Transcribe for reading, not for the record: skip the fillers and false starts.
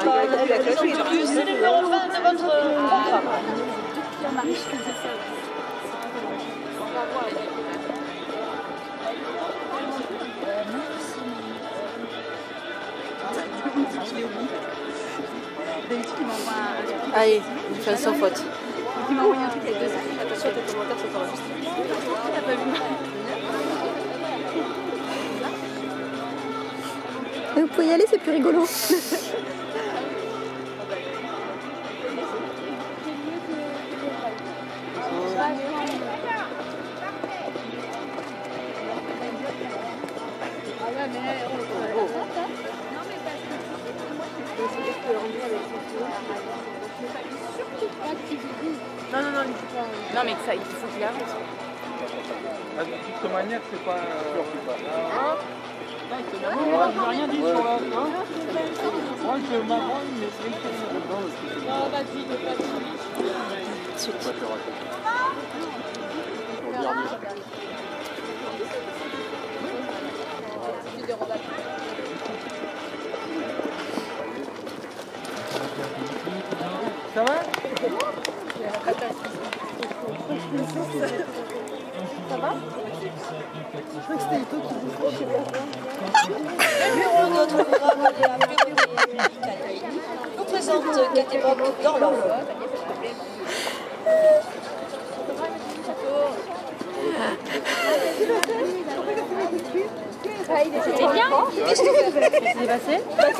C'est le numéro 20 de votre programme. Allez, une fin sans faute. Il m'a envoyé un truc il y a 2 ans. Attention, tes commentaires sont enregistrés. Il n'a pas vu. Vous pouvez y aller, c'est plus rigolo. Non, mais ça, il faut qu'il arrête. De toute manière, c'est pas... Moi, je n'ai rien dit sur la... Moi, je m'arrange, mais c'est une question. Non, vas-y, Ça va? Ça va? Je crois que c'était Ito qui vous fait, je sais pas quoi. Le bureau de notre programme est à nous présente Kate Bock dans l'ordre. C'était bien. Qu'est-ce que tu as fait? Qu'est-ce qui s'est passé?